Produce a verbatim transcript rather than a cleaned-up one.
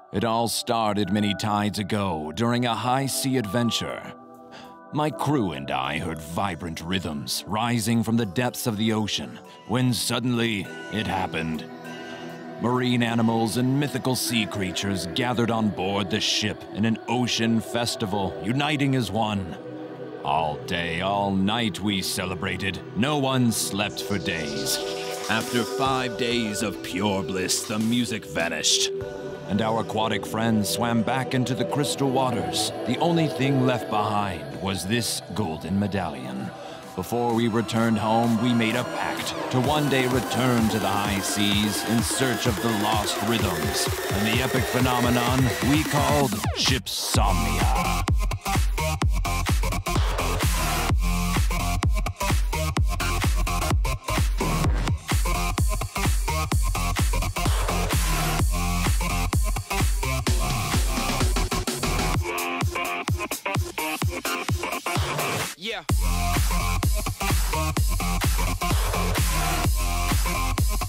It all started many tides ago during a high-sea adventure. My crew and I heard vibrant rhythms rising from the depths of the ocean when suddenly it happened. Marine animals and mythical sea creatures gathered on board the ship in an ocean festival, uniting as one. All day, all night we celebrated. No one slept for days. After five days of pure bliss, the music vanished, and our aquatic friends swam back into the crystal waters. The only thing left behind was this golden medallion. Before we returned home, we made a pact to one day return to the high seas in search of the lost rhythms and the epic phenomenon we called Shipsomnia. Yeah.